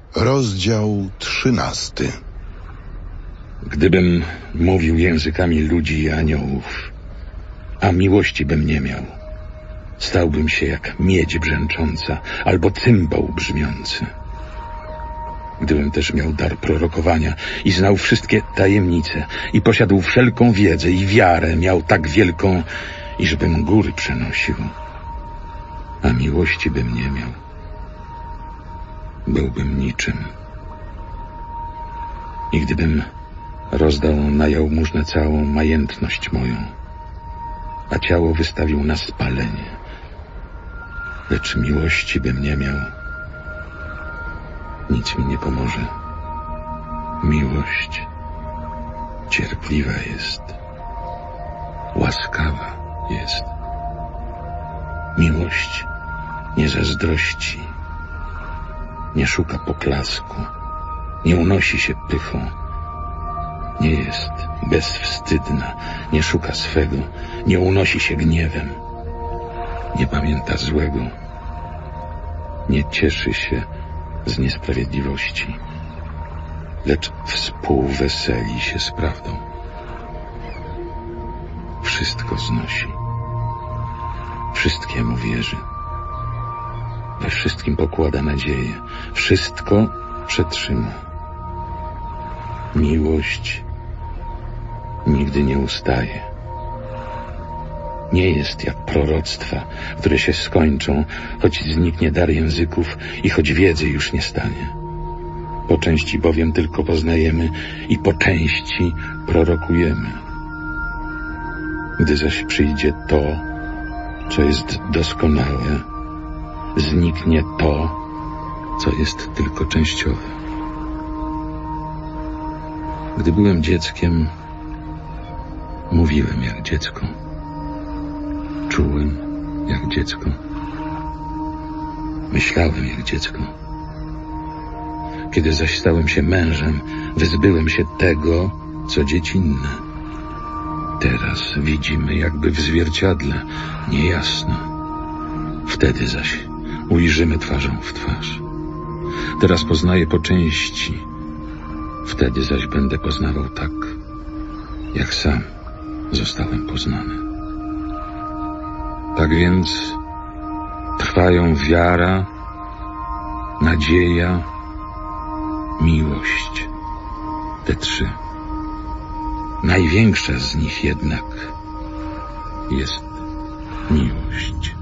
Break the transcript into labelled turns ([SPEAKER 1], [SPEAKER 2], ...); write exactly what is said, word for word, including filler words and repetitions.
[SPEAKER 1] Rozdział trzynasty.
[SPEAKER 2] Gdybym mówił językami ludzi i aniołów, a miłości bym nie miał, stałbym się jak miedź brzęcząca albo cymbał brzmiący. Gdybym też miał dar prorokowania i znał wszystkie tajemnice i posiadł wszelką wiedzę i wiarę miał tak wielką, iżbym góry przenosił, a miłości bym nie miał, byłbym niczym. I gdybym rozdał na jałmużnę całą majętność moją, a ciało wystawił na spalenie, lecz miłości bym nie miał, nic mi nie pomoże. Miłość cierpliwa jest, łaskawa jest. Miłość nie zazdrości, nie szuka poklasku, nie unosi się pychą, nie jest bezwstydna, nie szuka swego, nie unosi się gniewem, nie pamięta złego, nie cieszy się z niesprawiedliwości, lecz współweseli się z prawdą. Wszystko znosi, wszystkiemu wierzy, we wszystkim pokłada nadzieję, wszystko przetrzyma. Miłość nigdy nie ustaje. Nie jest jak proroctwa, które się skończą, choć zniknie dar języków i choć wiedzy już nie stanie. Po części bowiem tylko poznajemy i po części prorokujemy. Gdy zaś przyjdzie to, co jest doskonałe, zniknie to, co jest tylko częściowe. Gdy byłem dzieckiem, mówiłem jak dziecko. Czułem jak dziecko. Myślałem jak dziecko. Kiedy zaś stałem się mężem, wyzbyłem się tego, co dziecinne. Teraz widzimy jakby w zwierciadle, niejasno. Wtedy zaś ujrzymy twarzą w twarz. Teraz poznaję po części. Wtedy zaś będę poznawał tak, jak sam zostałem poznany. Tak więc trwają wiara, nadzieja, miłość. Te trzy. Największa z nich jednak jest miłość.